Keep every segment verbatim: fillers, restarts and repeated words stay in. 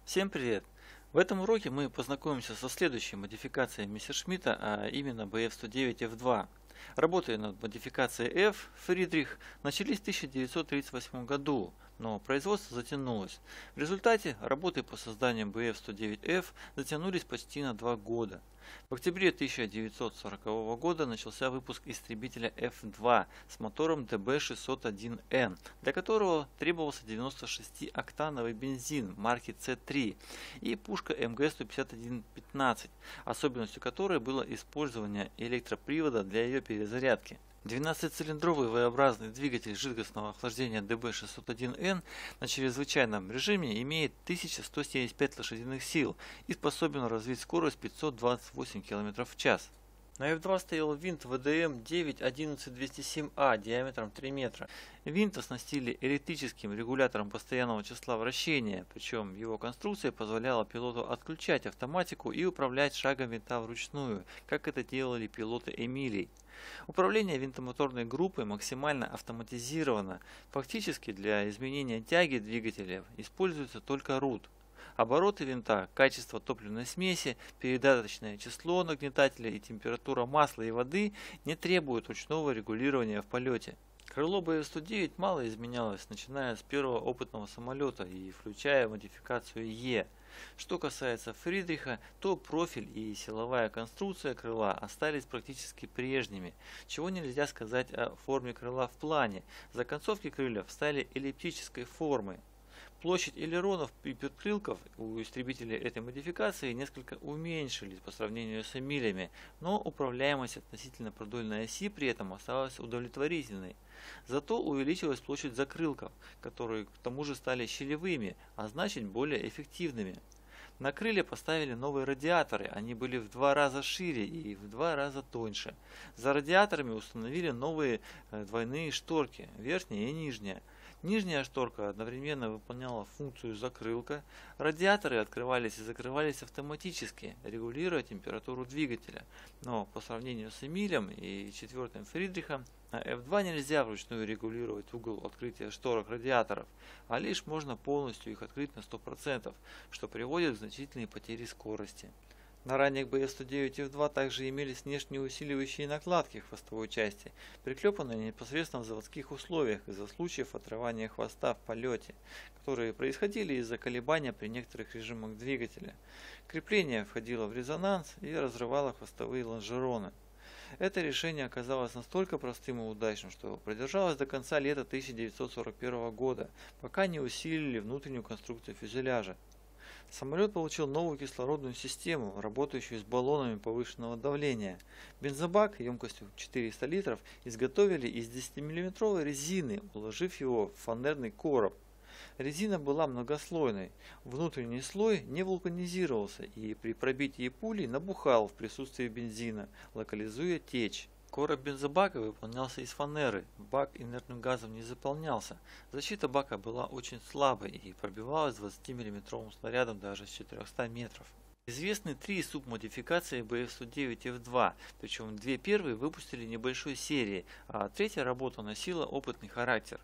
Всем привет! В этом уроке мы познакомимся со следующей модификацией Мессершмитта, а именно бэ эф сто девять эф два. Работы над модификацией F Фридрих начались в тысяча девятьсот тридцать восьмом году, но производство затянулось. В результате работы по созданию бэ эф сто девять эф затянулись почти на два года. В октябре тысяча девятьсот сорокового года начался выпуск истребителя эф два с мотором дэ бэ шестьсот один эн, для которого требовался девяносто шестioктановый бензин марки цэ три и пушка эм гэ сто пятьдесят один пятнадцать, особенностью которой было использование электропривода для ее перезарядки. двенадцатицилиндровый V-образный двигатель жидкостного охлаждения дэ бэ шестьсот один эн на чрезвычайном режиме имеет тысяча сто семьдесят пять лошадиных сил и способен развить скорость пятьсот двадцать восемь километров в час. На эф два стоял винт вэ дэ эм девять одиннадцать двести семь а диаметром три метра. Винт оснастили электрическим регулятором постоянного числа вращения, причем его конструкция позволяла пилоту отключать автоматику и управлять шагом винта вручную, как это делали пилоты Эмилий. Управление винтомоторной группой максимально автоматизировано. Фактически для изменения тяги двигателя используется только рут. Обороты винта, качество топливной смеси, передаточное число нагнетателя и температура масла и воды не требуют ручного регулирования в полете. Крыло бэ эф сто девять мало изменялось, начиная с первого опытного самолета и включая модификацию Е. Что касается Фридриха, то профиль и силовая конструкция крыла остались практически прежними, чего нельзя сказать о форме крыла в плане. Законцовки крыльев стали эллиптической формы. Площадь элеронов и подкрылков у истребителей этой модификации несколько уменьшились по сравнению с Эмилями, но управляемость относительно продольной оси при этом осталась удовлетворительной. Зато увеличилась площадь закрылков, которые к тому же стали щелевыми, а значит более эффективными. На крылья поставили новые радиаторы, они были в два раза шире и в два раза тоньше. За радиаторами установили новые двойные шторки, верхняя и нижняя. Нижняя шторка одновременно выполняла функцию закрылка, радиаторы открывались и закрывались автоматически, регулируя температуру двигателя. Но по сравнению с Эмилем и четвертым Фридрихом, на эф два нельзя вручную регулировать угол открытия шторок радиаторов, а лишь можно полностью их открыть на сто процентов, что приводит к значительной потере скорости. На ранних бэ эф сто девять эф два также имелись внешние усиливающие накладки в хвостовой части, приклепанные непосредственно в заводских условиях из-за случаев отрывания хвоста в полете, которые происходили из-за колебания при некоторых режимах двигателя. Крепление входило в резонанс и разрывало хвостовые лонжероны. Это решение оказалось настолько простым и удачным, что продержалось до конца лета тысяча девятьсот сорок первого года, пока не усилили внутреннюю конструкцию фюзеляжа. Самолет получил новую кислородную систему, работающую с баллонами повышенного давления. Бензобак емкостью четыреста литров изготовили из десятимиллиметровой резины, уложив его в фанерный короб. Резина была многослойной, внутренний слой не вулканизировался и при пробитии пули набухал в присутствии бензина, локализуя течь. Короб бензобака выполнялся из фанеры, бак инертным газом не заполнялся. Защита бака была очень слабой и пробивалась двадцатимиллиметровым снарядом даже с четырехсот метров. Известны три субмодификации бэ эф сто девять эф два, причем две первые выпустили небольшой серии, а третья работа носила опытный характер.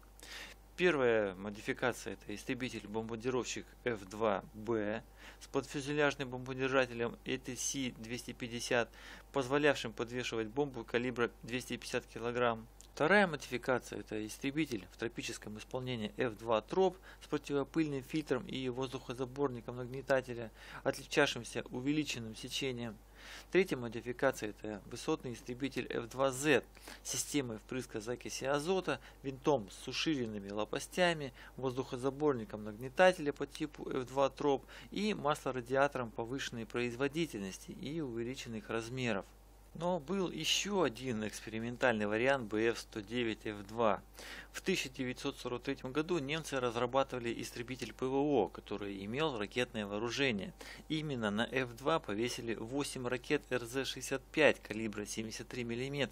Первая модификация — это истребитель-бомбардировщик эф два бэ с подфюзеляжным бомбардирователем э тэ си двести пятьдесят, позволявшим подвешивать бомбу калибра двести пятьдесят килограмм. Вторая модификация — это истребитель в тропическом исполнении эф два троп с противопыльным фильтром и воздухозаборником нагнетателя, отличавшимся увеличенным сечением. Третья модификация — это высотный истребитель эф два зет с системой впрыска закиси азота, винтом с уширенными лопастями, воздухозаборником нагнетателя по типу эф два троп и маслорадиатором повышенной производительности и увеличенных размеров. Но был еще один экспериментальный вариант бэ эф сто девять эф два. В тысяча девятьсот сорок третьем году немцы разрабатывали истребитель пэ вэ о, который имел ракетное вооружение. Именно на эф два повесили восемь ракет эр зэ шестьдесят пять калибра семьдесят три миллиметра.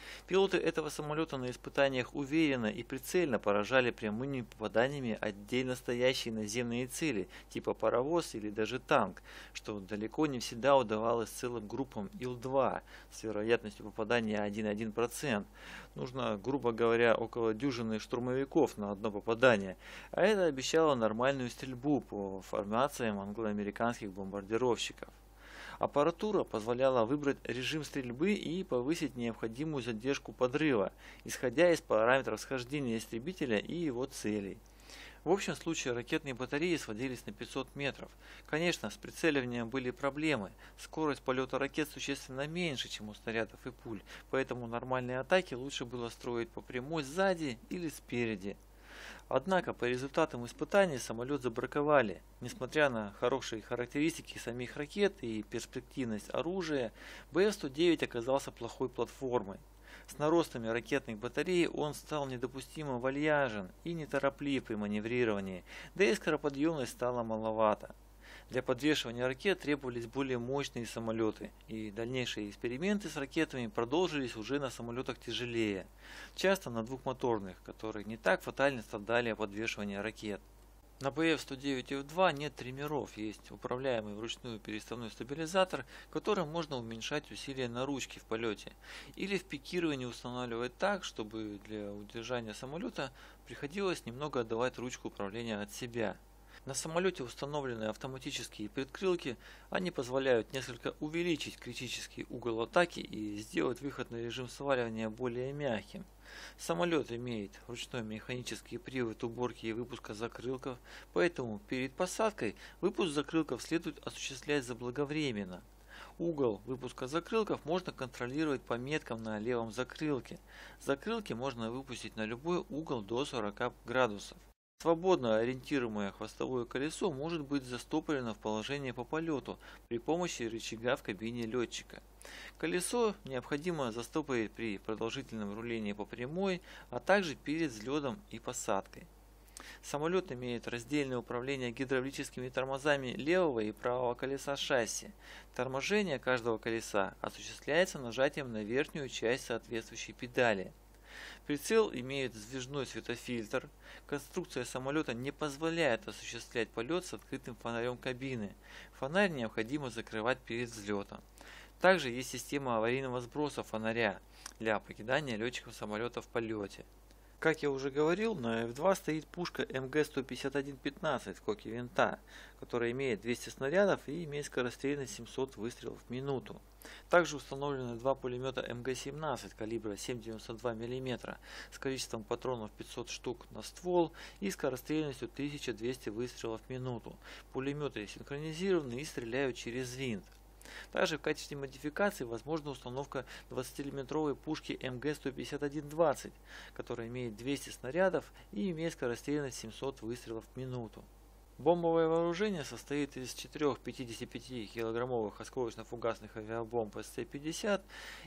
Пилоты этого самолета на испытаниях уверенно и прицельно поражали прямыми попаданиями отдельно стоящие наземные цели, типа паровоз или даже танк, что далеко не всегда удавалось целым группам Ил два с вероятностью попадания один целых одна десятая процента. Нужно, грубо говоря, около дюжины штурмовиков на одно попадание, а это обещало нормальную стрельбу по формациям англо-американских бомбардировщиков. Аппаратура позволяла выбрать режим стрельбы и повысить необходимую задержку подрыва, исходя из параметров схождения истребителя и его целей. В общем случае ракетные батареи сводились на пятьсот метров. Конечно, с прицеливанием были проблемы. Скорость полета ракет существенно меньше, чем у снарядов и пуль, поэтому нормальные атаки лучше было строить по прямой сзади или спереди. Однако по результатам испытаний самолет забраковали. Несмотря на хорошие характеристики самих ракет и перспективность оружия, Бэ Эф сто девять оказался плохой платформой. С наростами ракетных батарей он стал недопустимо вальяжен и нетороплив при маневрировании, да и скороподъемность стала маловато. Для подвешивания ракет требовались более мощные самолеты, и дальнейшие эксперименты с ракетами продолжились уже на самолетах тяжелее, часто на двухмоторных, которые не так фатально страдали от подвешивания ракет. На Бэ Эф сто девять Эф два нет триммеров, есть управляемый вручную переставной стабилизатор, которым можно уменьшать усилия на ручке в полете, или в пикировании устанавливать так, чтобы для удержания самолета приходилось немного отдавать ручку управления от себя. На самолете установлены автоматические предкрылки, они позволяют несколько увеличить критический угол атаки и сделать выход на режим сваливания более мягким. Самолет имеет ручной механический привод уборки и выпуска закрылков, поэтому перед посадкой выпуск закрылков следует осуществлять заблаговременно. Угол выпуска закрылков можно контролировать по меткам на левом закрылке. Закрылки можно выпустить на любой угол до сорока градусов. Свободно ориентируемое хвостовое колесо может быть застопорено в положении по полету при помощи рычага в кабине летчика. Колесо необходимо застопорить при продолжительном рулении по прямой, а также перед взлетом и посадкой. Самолет имеет раздельное управление гидравлическими тормозами левого и правого колеса шасси. Торможение каждого колеса осуществляется нажатием на верхнюю часть соответствующей педали. Прицел имеет сдвижной светофильтр. Конструкция самолета не позволяет осуществлять полет с открытым фонарем кабины. Фонарь необходимо закрывать перед взлетом. Также есть система аварийного сброса фонаря для покидания летчиков самолета в полете. Как я уже говорил, на Эф два стоит пушка Эм Гэ сто пятьдесят один пятнадцать в коке винта, которая имеет двести снарядов и имеет скорострельность семьсот выстрелов в минуту. Также установлены два пулемета Эм Гэ семнадцать калибра семь целых девяносто два миллиметра с количеством патронов пятьсот штук на ствол и скорострельностью тысяча двести выстрелов в минуту. Пулеметы синхронизированы и стреляют через винт. Также в качестве модификации возможна установка двадцатимиллиметровой пушки Эм Гэ сто пятьдесят один двадцать, которая имеет двести снарядов и имеет скорострельность семьсот выстрелов в минуту. Бомбовое вооружение состоит из четырех пятидесятипятикилограммовых осколочно-фугасных авиабомб Эс Цэ пятьдесят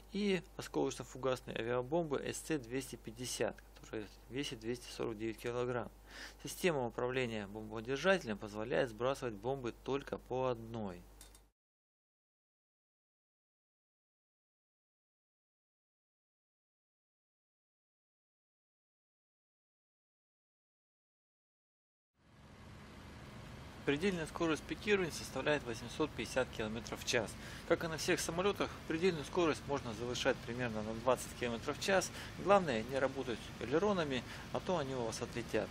и осколочно-фугасной авиабомбы Эс Цэ двести пятьдесят, которая весит двести сорок девять килограмм. Система управления бомбодержателем позволяет сбрасывать бомбы только по одной. Предельная скорость пикирования составляет восемьсот пятьдесят километров в час. Как и на всех самолетах, предельную скорость можно завышать примерно на двадцать километров в час. Главное не работать элеронами, а то они у вас отлетят.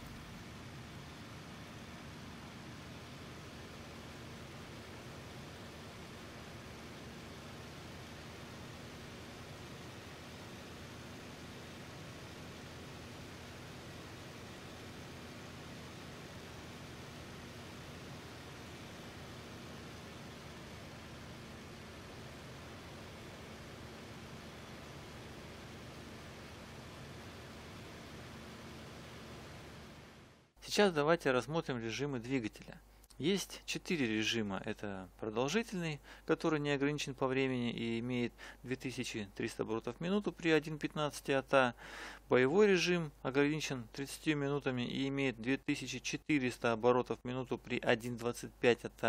Сейчас давайте рассмотрим режимы двигателя. Есть четыре режима. Это продолжительный, который не ограничен по времени и имеет две тысячи триста оборотов в минуту при один целых пятнадцать сотых АТ. Боевой режим ограничен тридцатью минутами и имеет две тысячи четыреста оборотов в минуту при один целых двадцать пять сотых АТ.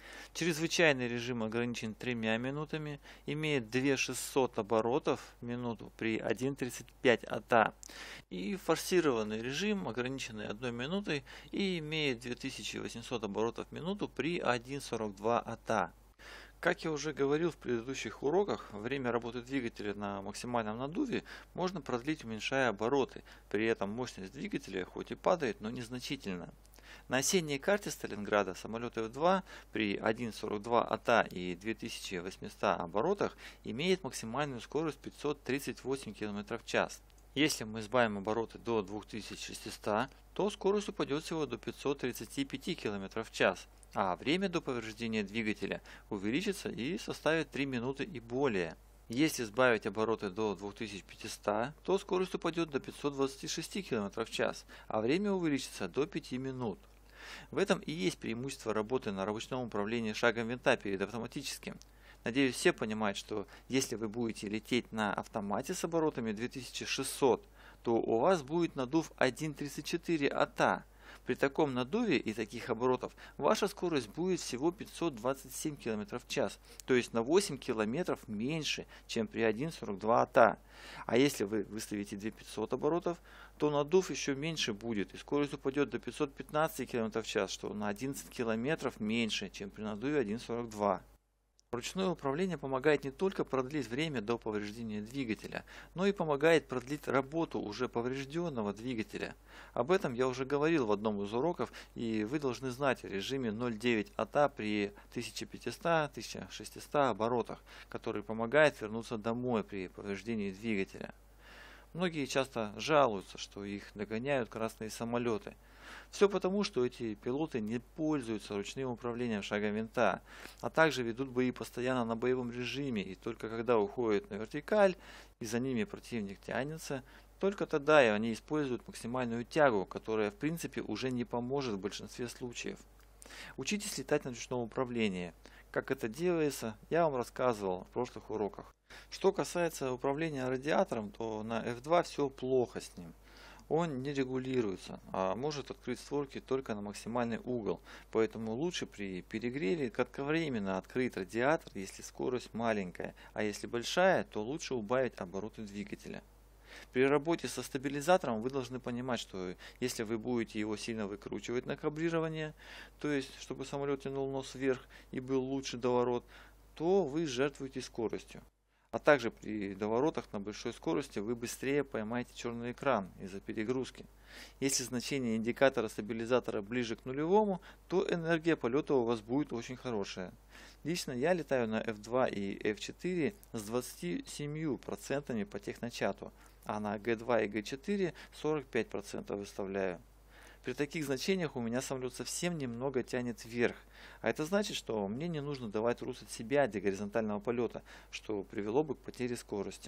Чрезвычайный режим ограничен тремя минутами, имеет две тысячи шестьсот оборотов в минуту при один целых тридцать пять сотых АТА. И форсированный режим, ограниченный одной минутой, и имеет две тысячи восемьсот оборотов в минуту при один целых сорок два сотых АТА. Как я уже говорил в предыдущих уроках, время работы двигателя на максимальном наддуве можно продлить, уменьшая обороты. При этом мощность двигателя хоть и падает, но незначительно. На осенней карте Сталинграда самолет эф два при один целых сорок два сотых АТА и две тысячи восьмистах оборотах имеет максимальную скорость пятьсот тридцать восемь километров в час. Если мы сбавим обороты до двух тысяч шестисот, то скорость упадет всего до пятисот тридцати пяти километров в час, а время до повреждения двигателя увеличится и составит три минуты и более. Если сбавить обороты до двух тысяч пятисот, то скорость упадет до пятисот двадцати шести километров в час, а время увеличится до пяти минут. В этом и есть преимущество работы на ручном управлении шагом винта перед автоматическим. Надеюсь, все понимают, что если вы будете лететь на автомате с оборотами две тысячи шестьсот, то у вас будет наддув один целых тридцать четыре сотых АТА. При таком наддуве и таких оборотов ваша скорость будет всего пятьсот двадцать семь километров в час, то есть на восемь километров меньше, чем при один целых сорок два сотых АТА. А если вы выставите две тысячи пятьсот оборотов, то наддув еще меньше будет, и скорость упадет до пятисот пятнадцати километров в час, что на одиннадцать километров меньше, чем при наддуве один целых сорок два сотых. Ручное управление помогает не только продлить время до повреждения двигателя, но и помогает продлить работу уже поврежденного двигателя. Об этом я уже говорил в одном из уроков, и вы должны знать о режиме ноль целых девять сотых АТА при тысяче пятистах — тысяче шестистах оборотах, который помогает вернуться домой при повреждении двигателя. Многие часто жалуются, что их догоняют красные самолеты. Все потому, что эти пилоты не пользуются ручным управлением шагом винта, а также ведут бои постоянно на боевом режиме, и только когда уходят на вертикаль и за ними противник тянется, только тогда и они используют максимальную тягу, которая в принципе уже не поможет в большинстве случаев. Учитесь летать на ручном управлении. Как это делается, я вам рассказывал в прошлых уроках. Что касается управления радиатором, то на эф два все плохо с ним. Он не регулируется, а может открыть створки только на максимальный угол, поэтому лучше при перегреве кратковременно открыть радиатор, если скорость маленькая, а если большая, то лучше убавить обороты двигателя. При работе со стабилизатором вы должны понимать, что если вы будете его сильно выкручивать на кабрирование, то есть чтобы самолет тянул нос вверх и был лучше доворот, то вы жертвуете скоростью. А также при доворотах на большой скорости вы быстрее поймаете черный экран из-за перегрузки. Если значение индикатора стабилизатора ближе к нулевому, то энергия полета у вас будет очень хорошая. Лично я летаю на эф два и эф четыре с двадцатью семью процентами по техночату, а на гэ два и гэ четыре сорок пять процентов выставляю. При таких значениях у меня самолет совсем немного тянет вверх, а это значит, что мне не нужно давать рус от себя для горизонтального полета, что привело бы к потере скорости.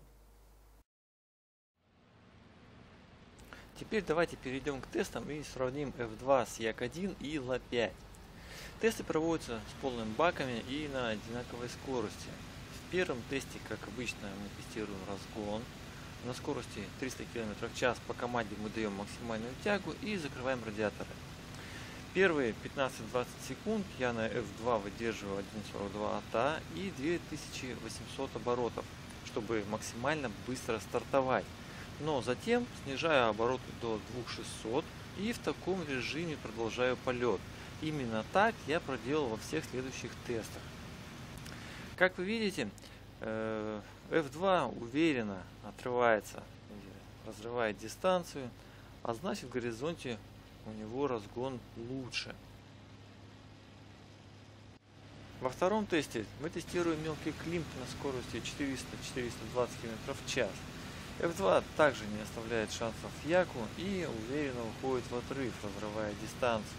Теперь давайте перейдем к тестам и сравним эф два с як один и эл а пять. Тесты проводятся с полными баками и на одинаковой скорости. В первом тесте, как обычно, мы тестируем разгон. На скорости триста километров в час по команде мы даем максимальную тягу и закрываем радиаторы. Первые пятнадцать-двадцать секунд я на эф два выдерживаю один целых сорок два сотых АТА и две тысячи восемьсот оборотов, чтобы максимально быстро стартовать. Но затем снижаю обороты до двух тысяч шестисот и в таком режиме продолжаю полет. Именно так я проделал во всех следующих тестах. Как вы видите, эф два уверенно отрывается, разрывает дистанцию, а значит в горизонте у него разгон лучше. Во втором тесте мы тестируем мелкий климп на скорости четыреста — четыреста двадцать километров в час. эф два также не оставляет шансов яку и уверенно уходит в отрыв, разрывая дистанцию.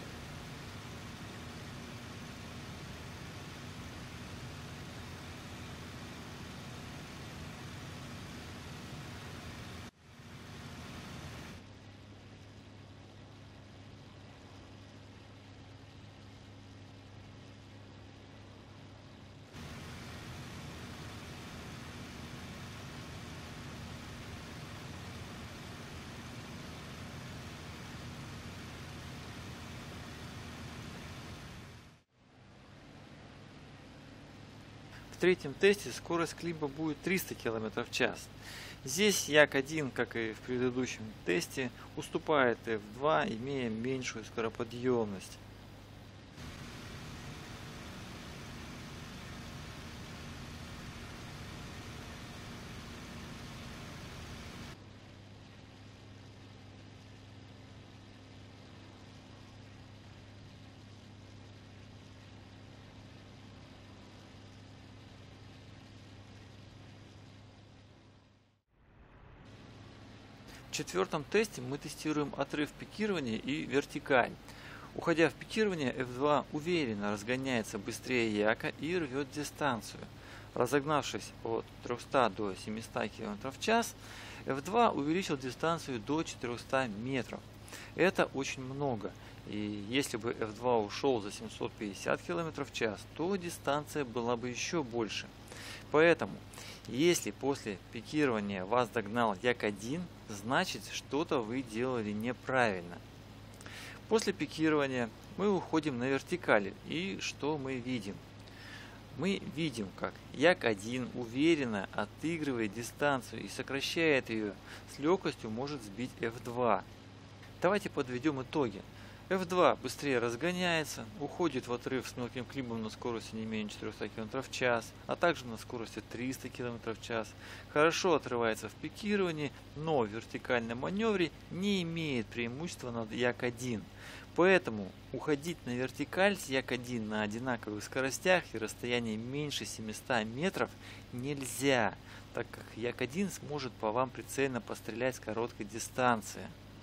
третьем тесте скорость клипа будет триста километров в час. Здесь Як один, как и в предыдущем тесте, уступает эф два, имея меньшую скороподъемность. В четвертом тесте мы тестируем отрыв пикирования и вертикаль. Уходя в пикирование, эф два уверенно разгоняется быстрее Яка и рвет дистанцию. Разогнавшись от трёхсот до семисот километров в час, эф два увеличил дистанцию до четырёхсот метров. Это очень много. И если бы эф два ушел за семьсот пятьдесят километров в час, то дистанция была бы еще больше. Поэтому, если после пикирования вас догнал Як один, значит, что-то вы делали неправильно. После пикирования мы уходим на вертикали, и что мы видим? Мы видим, как Як один уверенно отыгрывает дистанцию и сокращает ее, с легкостью может сбить эф два. Давайте подведем итоги. эф два быстрее разгоняется, уходит в отрыв с мелким клипом на скорости не менее четырёхсот километров в час, а также на скорости триста километров в час. Хорошо отрывается в пикировании, но в вертикальном маневре не имеет преимущества над Як один. Поэтому уходить на вертикаль с Як один на одинаковых скоростях и расстоянии меньше семисот метров нельзя, так как Як один сможет по вам прицельно пострелять с короткой дистанции.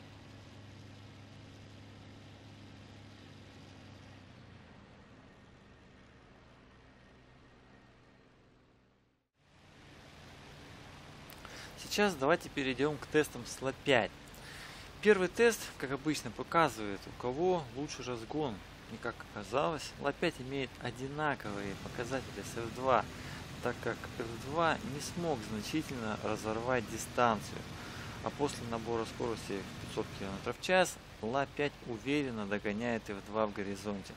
Сейчас давайте перейдем к тестам с Эл пять. Первый тест, как обычно, показывает, у кого лучше разгон. И как оказалось, Эл пять имеет одинаковые показатели с эф два, так как эф два не смог значительно разорвать дистанцию. А после набора скорости в пятьсот километров в час Эл пять уверенно догоняет эф два в горизонте.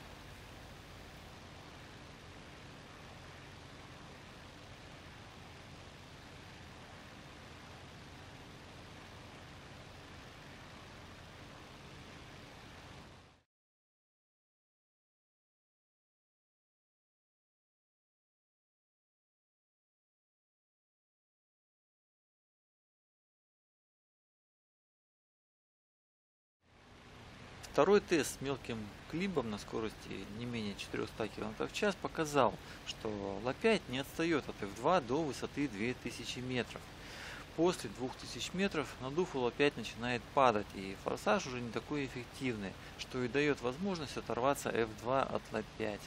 Второй тест с мелким клипом на скорости не менее четырёхсот километров в час показал, что Эл пять не отстает от эф два до высоты две тысячи метров. После двух тысяч метров надув у Эл пять начинает падать, и форсаж уже не такой эффективный, что и дает возможность оторваться эф два от Эл пять.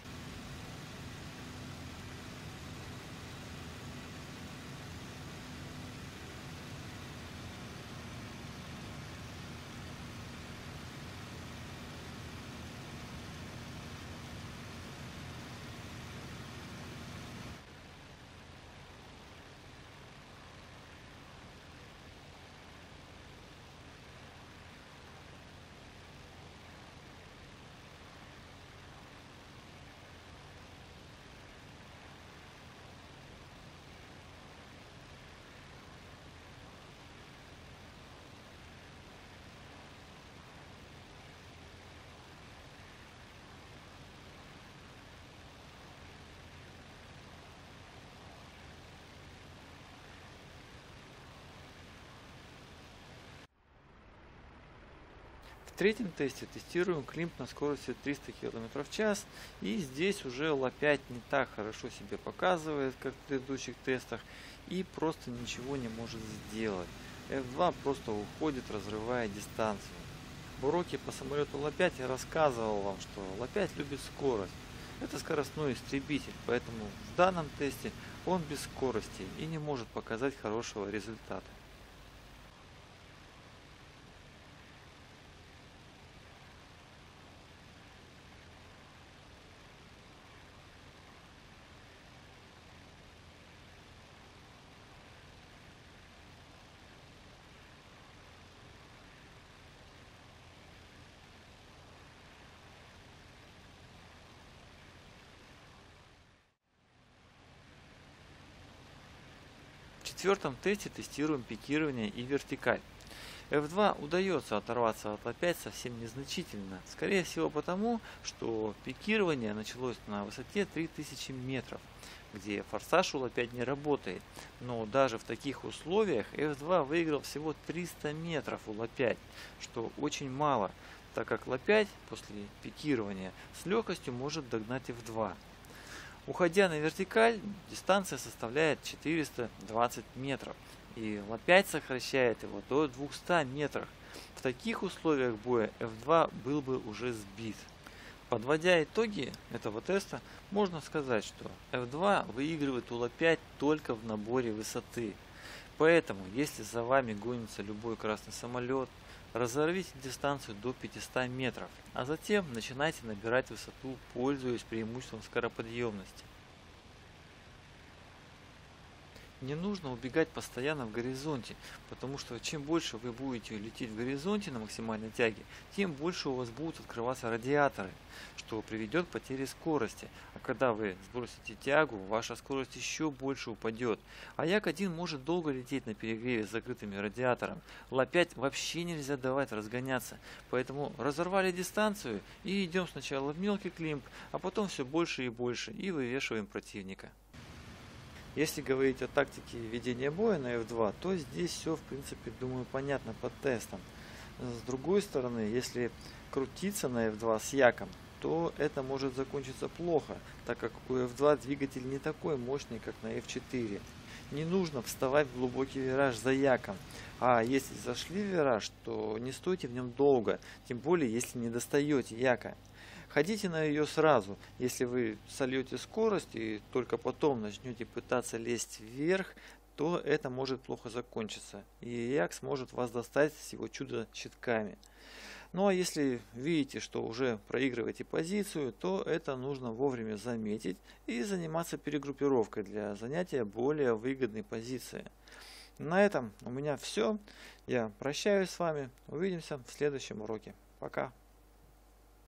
В третьем тесте тестируем климп на скорости триста километров в час, и здесь уже Эл пять не так хорошо себя показывает, как в предыдущих тестах, и просто ничего не может сделать. эф два просто уходит, разрывая дистанцию. В уроке по самолету Эл пять я рассказывал вам, что Эл пять любит скорость. Это скоростной истребитель, поэтому в данном тесте он без скорости и не может показать хорошего результата. четвертом тесте тестируем пикирование и вертикаль. эф два удается оторваться от эл пять совсем незначительно, скорее всего потому, что пикирование началось на высоте три тысячи метров, где форсаж у эл пять не работает, но даже в таких условиях эф два выиграл всего триста метров у эл пять, что очень мало, так как эл пять после пикирования с легкостью может догнать эф два. Уходя на вертикаль, дистанция составляет четыреста двадцать метров, и эл пять сокращает его до двухсот метров. В таких условиях боя эф два был бы уже сбит. Подводя итоги этого теста, можно сказать, что эф два выигрывает у эл пять только в наборе высоты. Поэтому, если за вами гонится любой красный самолет, разорвите дистанцию до пятисот метров, а затем начинайте набирать высоту, пользуясь преимуществом скороподъемности. Не нужно убегать постоянно в горизонте, потому что чем больше вы будете лететь в горизонте на максимальной тяге, тем больше у вас будут открываться радиаторы, что приведет к потере скорости. А когда вы сбросите тягу, ваша скорость еще больше упадет. А Як один может долго лететь на перегреве с закрытыми радиатором. эл пять вообще нельзя давать разгоняться. Поэтому разорвали дистанцию и идем сначала в мелкий климп, а потом все больше и больше и вывешиваем противника. Если говорить о тактике ведения боя на эф два, то здесь все, в принципе, думаю, понятно по тестам. С другой стороны, если крутиться на эф два с Яком, то это может закончиться плохо, так как у эф два двигатель не такой мощный, как на эф четыре. Не нужно вставать в глубокий вираж за Яком, а если зашли в вираж, то не стойте в нем долго, тем более если не достаете Яка. Ходите на ее сразу, если вы сольете скорость и только потом начнете пытаться лезть вверх, то это может плохо закончиться, и Як сможет вас достать с его чудо-щитками. Ну а если видите, что уже проигрываете позицию, то это нужно вовремя заметить и заниматься перегруппировкой для занятия более выгодной позиции. На этом у меня все. Я прощаюсь с вами. Увидимся в следующем уроке. Пока.